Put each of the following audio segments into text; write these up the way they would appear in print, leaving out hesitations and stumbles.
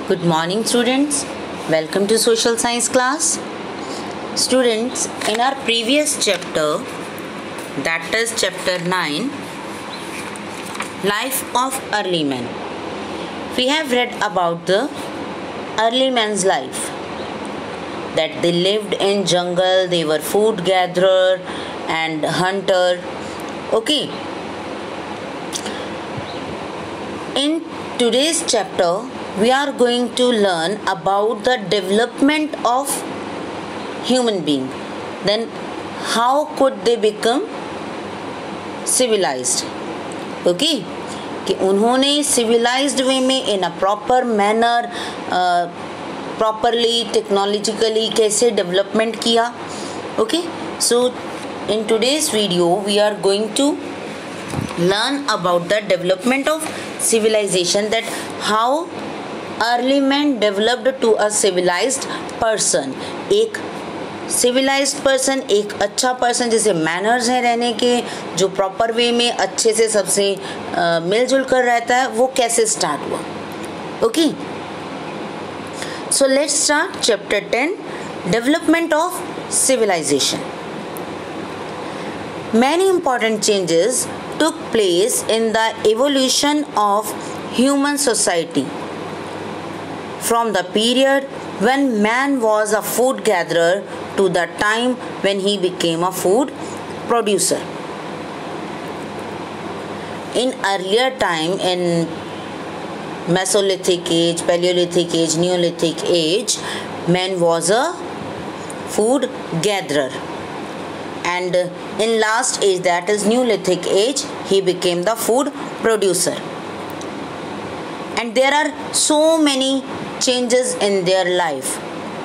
Good morning, students. Welcome to social science class. Students, in our previous chapter, that is chapter 9, Life of Early Man, we have read about the early man's life, that they lived in jungle, they were food gatherer and hunter. Okay. In today's chapter, we are going to learn about the development of human being. Then how could they become civilized? Okay, कि उन्होंने civilized way में in a proper manner properly technologically कैसे development किया. Okay, so in today's video we are going to learn about the development of civilization, that how early man developed to a civilized person. एक civilized person, एक अच्छा person जैसे manners हैं रहने के, जो proper way में अच्छे से सबसे मिलजुल कर रहता है, वो कैसे start हुआ. Okay, so let's start chapter 10, development of civilization. Many important changes took place in the evolution of human society from the period when man was a food gatherer to the time when he became a food producer. In earlier time, in Mesolithic age, Paleolithic age, Neolithic age, man was a food gatherer, and in last age, that is Neolithic age, he became the food producer. And there are so many changes in their life.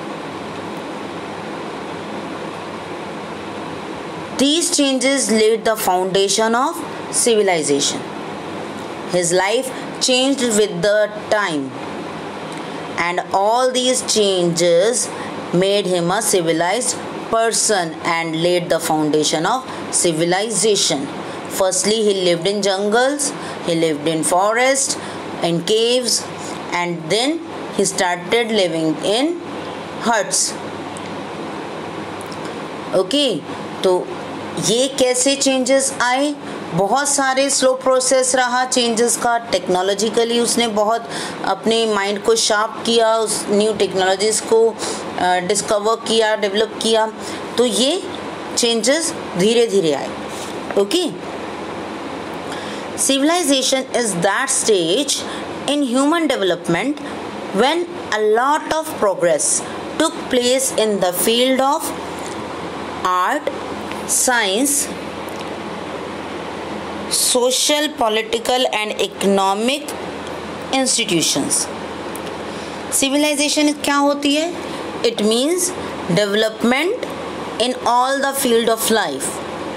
These changes laid the foundation of civilization. His life changed with the time, and all these changes made him a civilized person and laid the foundation of civilization. Firstly, he lived in jungles, he lived in forests, in caves, and then he started living in huts. Okay, तो ये कैसे changes आए? बहुत सारे slow process रहा changes का. Technologically उसने बहुत अपने माइंड को शार्प किया, उस न्यू टेक्नोलॉजीज़ को डिस्कवर किया, डेवलप किया. तो ये चेंजेस धीरे धीरे आए. Okay, civilization is that stage in human development when a lot of progress took place in the field of art, science, social, political and economic institutions. Civilization क्या होती है? It means development in all the field of life.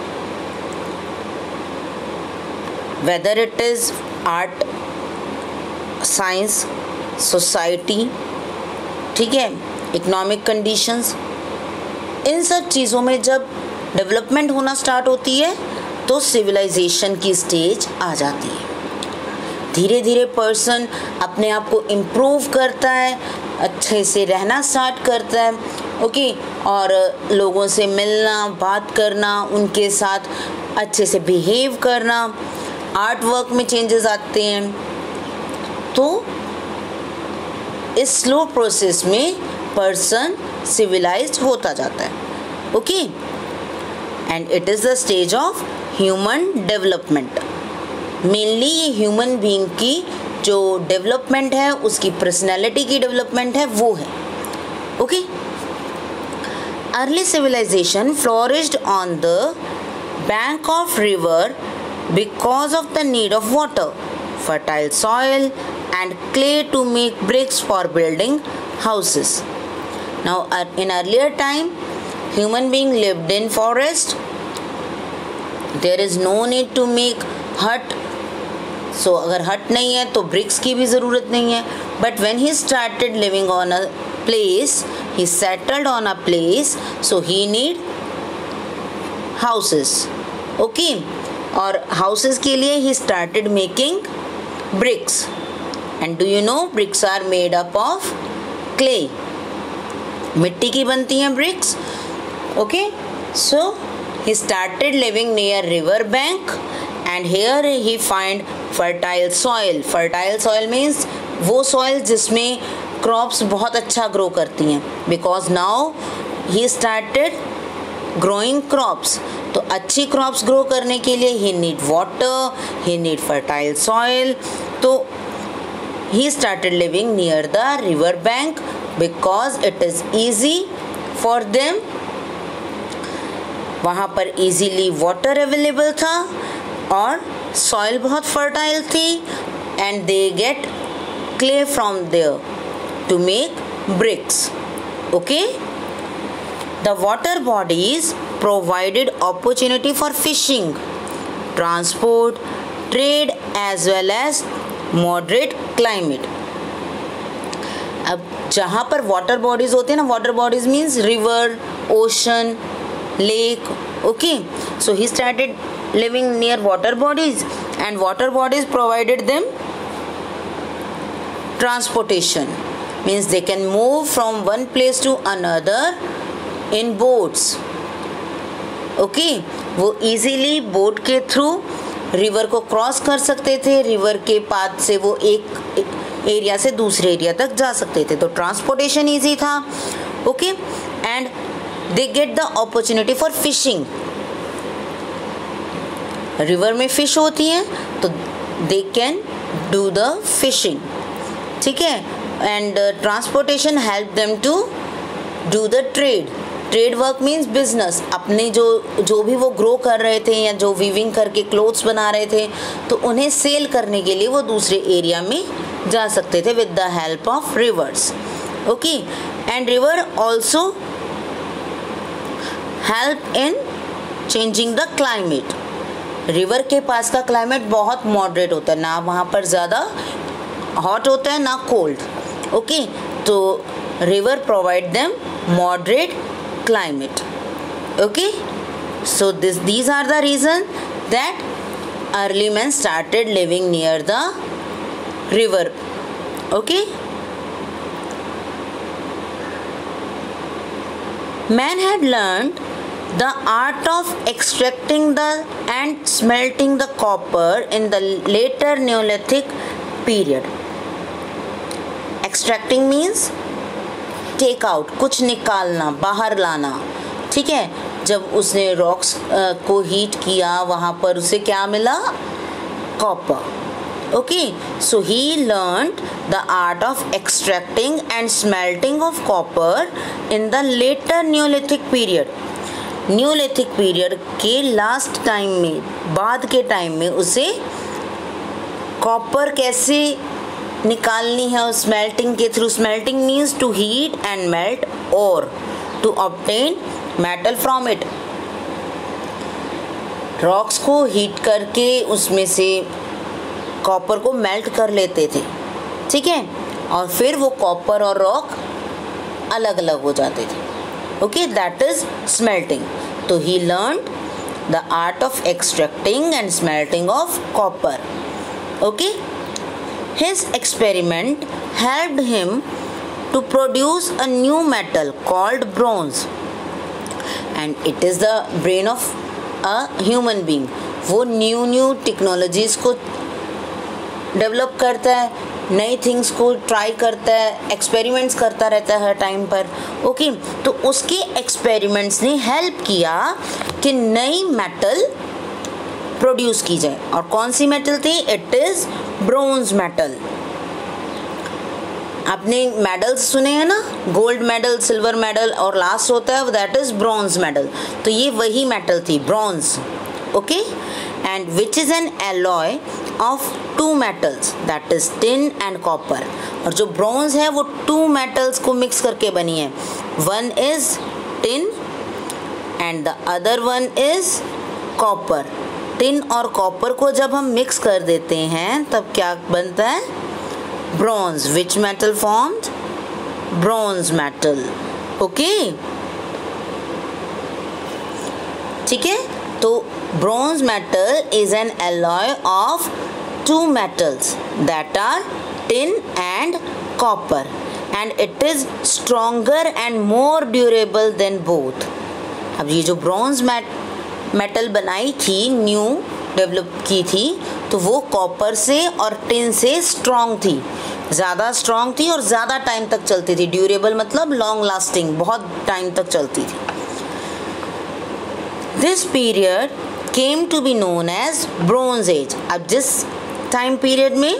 Whether it is art, science, society, ठीक है, economic conditions, इन सब चीज़ों में जब development होना स्टार्ट होती है तो सिविलाइजेशन की स्टेज आ जाती है. धीरे धीरे पर्सन अपने आप को इम्प्रूव करता है, अच्छे से रहना स्टार्ट करता है. ओके, और लोगों से मिलना, बात करना, उनके साथ अच्छे से बिहेव करना, आर्ट वर्क में चेंजेस आते हैं. तो इस स्लो प्रोसेस में पर्सन सिविलाइज्ड होता जाता है. Okay, and it is the stage of human development. Mainly ये ह्यूमन बीइंग की जो डेवलपमेंट है, उसकी पर्सनैलिटी की डेवलपमेंट है, वो है. Okay, early civilization flourished on the bank of river because of the need of water, fertile soil and clay to make bricks for building houses. Now in earlier time, human being lived in forest. There is no need to make hut. So अगर hut नहीं है तो bricks की भी ज़रूरत नहीं है. But when he started living on a place, he settled on a place, so he need houses. Okay, और हाउसेस के लिए ही started making bricks. And do you know bricks are made up of clay, मिट्टी की बनती हैं bricks. Okay, so he started living near river bank and here he find fertile soil. Fertile soil means वो soil जिसमें crops बहुत अच्छा grow करती हैं, because now he started growing crops. तो अच्छी crops grow करने के लिए he need water, he need fertile soil. तो he started living near the river bank because it is easy for them. वहाँ पर इजीली वाटर अवेलेबल था और सॉइल बहुत फर्टाइल थी and they get clay from there to make bricks. Okay, the water bodies provided opportunity for fishing, transport, trade as well as moderate climate. अब जहाँ पर water bodies होते हैं ना, water bodies means river, ocean, lake. Okay, so he started living near water bodies and water bodies provided them transportation, means they can move from one place to another in boats. Okay, वो easily boat के through river को cross कर सकते थे, river के path से वो एक एरिया से दूसरे एरिया तक जा सकते थे, तो transportation easy था. Okay, and they get the opportunity for fishing. River में फिश होती हैं तो they can do the fishing. ठीक है, and transportation help them to do the trade. Trade work means business. अपने जो भी वो ग्रो कर रहे थे या जो वीविंग करके क्लोथ्स बना रहे थे तो उन्हें सेल करने के लिए वो दूसरे एरिया में जा सकते थे with the help of rivers. Okay, and river also help in changing the climate. River के पास का क्लाइमेट बहुत मॉडरेट होता है, ना वहाँ पर ज़्यादा हॉट होता है ना कोल्ड. ओके, तो river provide them moderate climate. Okay, so these are the reason that early men started living near the river. Okay, man had learned the art of extracting and smelting the copper in the later Neolithic period. Extracting means take out, कुछ निकालना, बाहर लाना. ठीक है, जब उसने rocks को heat किया वहाँ पर उसे क्या मिला? Copper. Okay, so he learned the art of extracting and smelting of copper in the later Neolithic period. Neolithic period के लास्ट टाइम में, बाद के टाइम में उसे कॉपर कैसे निकालनी है उस स्मेल्टिंग के थ्रू. Smelting means to heat and melt और to obtain metal from it. Rocks को हीट करके उसमें से कॉपर को मेल्ट कर लेते थे. ठीक है, और फिर वो कॉपर और रॉक अलग अलग हो जाते थे. Okay, that is smelting. So he learned the art of extracting and smelting of copper. Okay, his experiment helped him to produce a new metal called bronze, and it is the brain of a human being. वो new technologies को develop करता है, नई things को try करता है, experiments करता रहता है हर टाइम पर. ओके, तो उसके एक्सपेरिमेंट्स ने हेल्प किया कि नई मेटल प्रोड्यूस की जाए. और कौन सी मेटल थी? It is bronze metal. आपने मेडल्स सुने हैं ना, गोल्ड मेडल, सिल्वर मेडल और लास्ट होता है दैट इज़ ब्रॉन्ज मेडल. तो ये वही मेटल थी, bronze. Okay, and which is an alloy of two metals, that is tin and copper. और जो ब्रॉन्ज है वो टू मेटल्स को मिक्स करके बनी है. One is tin and the other one is copper. Tin और कॉपर को जब हम मिक्स कर देते हैं तब क्या बनता है? Bronze. Which metal formed? Bronze metal. Okay, ठीक है, तो bronze metal is an alloy of two metals that are tin and copper, and it is stronger and more durable than both. अब ये जो ब्रॉन्ज मेटल बनाई थी, new develop की थी, तो वो कॉपर से और टिन से स्ट्रॉन्ग थी, ज़्यादा स्ट्रॉन्ग थी और ज़्यादा टाइम तक चलती थी. ड्यूरेबल मतलब लॉन्ग लास्टिंग, बहुत टाइम तक चलती थी. This period came to be known as bronze age. अब जिस टाइम पीरियड में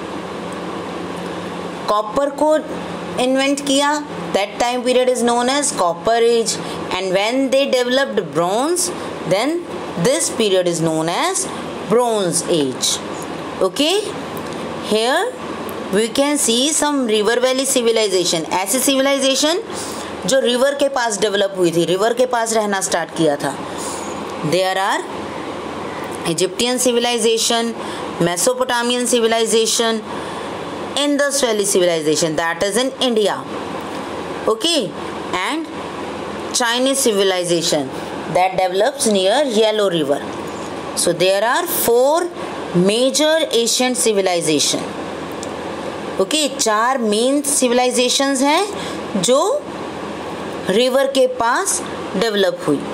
कॉपर को इन्वेंट किया, that time period is known as copper age, and when they developed bronze, then this period is known as bronze age. Okay, here we can see some river valley civilization. ऐसी civilization जो river के पास develop हुई थी, river के पास रहना start किया था. There are Egyptian civilization, Mesopotamian civilization, Indus Valley civilization, that is in India. Okay, and Chinese civilization that develops near Yellow River. So there are 4 major ancient civilization. Okay, 4 main civilizations हैं जो river के पास develop हुई.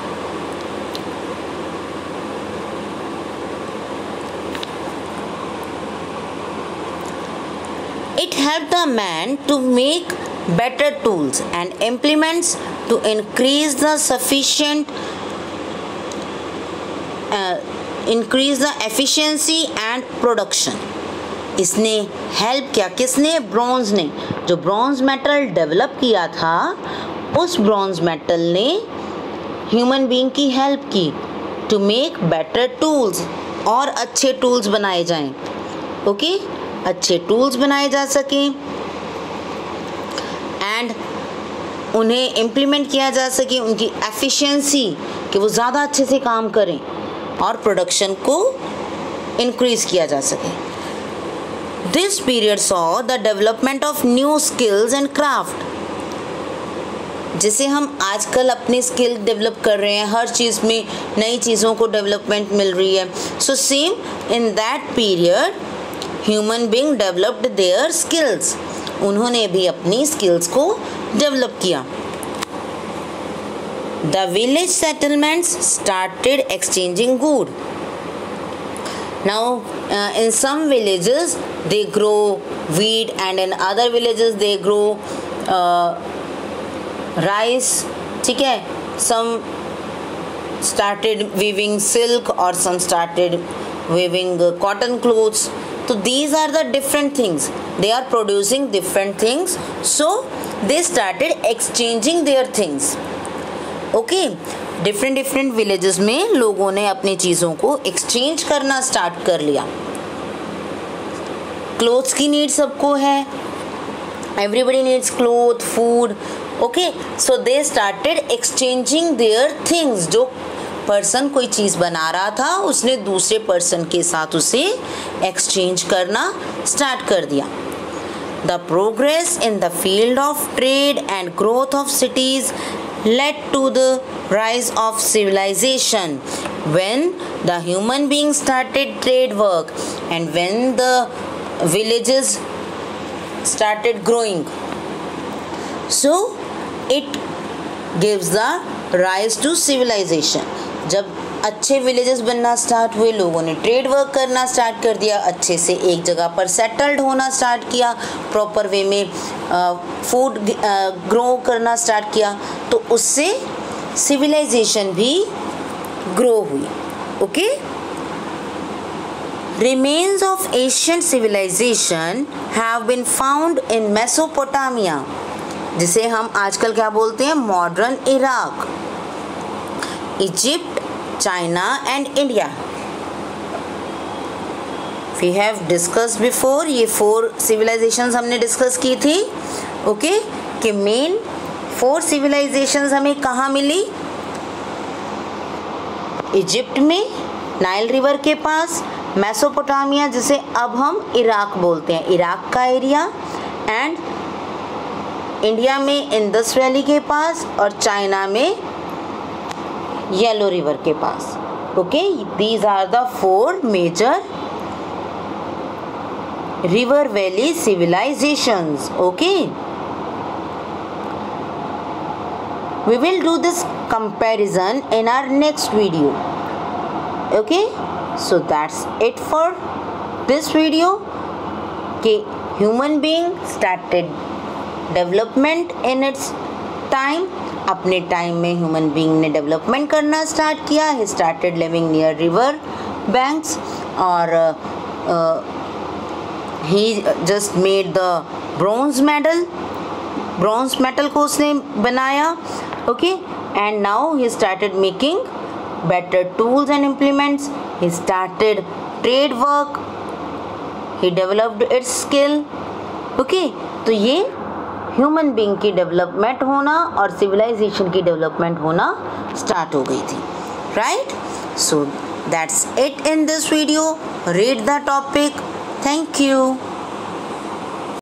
It helped the man to make better tools and implements to increase the efficiency and production. इसने help किया, किसने? Bronze ने. जो ब्रॉन्ज मेटल डेवलप किया था, उस ब्रॉन्ज मेटल ने ह्यूमन बीइंग की हेल्प की टू मेक बेटर टूल्स, और अच्छे टूल्स बनाए जाएं. ओके, अच्छे टूल्स बनाए जा सकें एंड उन्हें इम्प्लीमेंट किया जा सके, उनकी एफिशिएंसी, कि वो ज़्यादा अच्छे से काम करें और प्रोडक्शन को इंक्रीज़ किया जा सके. This period saw the development of new skills and craft. जैसे हम आजकल अपनी स्किल डेवलप कर रहे हैं, हर चीज़ में नई चीज़ों को डेवलपमेंट मिल रही है. So same in that period human being developed their skills. उन्होंने भी अपनी स्किल्स को डेवलप किया. The village settlements started exchanging good. Now in some villages they grow wheat and in other villages they grow rice. ठीक है, some started weaving silk or some started weaving cotton clothes. So these are the different things. They are producing different things. So they started exchanging their things. Okay. different villages में लोगों ने अपनी चीज़ों को exchange करना start कर लिया. Clothes की need सबको है. Everybody needs clothes, food. Okay. So they started exchanging their things. जो पर्सन कोई चीज़ बना रहा था, उसने दूसरे पर्सन के साथ उसे एक्सचेंज करना स्टार्ट कर दिया. The progress in the field of trade and growth of cities led to the rise of civilization when the human being started trade work and when the villages started growing. So it gives the rise to civilization. जब अच्छे villages बनना start हुए, लोगों ने trade work करना start कर दिया, अच्छे से एक जगह पर सेटल्ड होना स्टार्ट किया, प्रॉपर वे में फूड ग्रो करना स्टार्ट किया, तो उससे सिविलाइजेशन भी ग्रो हुई. Okay. Remains of Asian civilization have been found in Mesopotamia, जिसे हम आजकल क्या बोलते हैं? Modern Iraq, Egypt, China and India. We have discuss before. ये 4 सिविलाइजेशंस हमने डिस्कस की थी. ओके, कि मेन 4 सिविलाइजेशंस हमें कहाँ मिली? इजिप्ट में, नाइल रिवर के पास, मेसोपोटामिया जिसे अब हम इराक बोलते हैं, इराक का एरिया, एंड इंडिया में इंडस वैली के पास, और चाइना में येलो रिवर के पास. Okay, these are the 4 major river valley civilizations. Okay, we will do this comparison in our next video. Okay, so that's it for this video. Okay, human being started development in its time. अपने time में human being ने development करना start किया. He started living near river banks और he just made the bronze metal को उसने बनाया. Okay, and now he started making better tools and implements. He started trade work. He developed its skill. Okay, तो ये human being की development होना और civilisation की डेवलपमेंट होना स्टार्ट हो गई थी. Right, so that's it in this video. Read the topic. Thank you.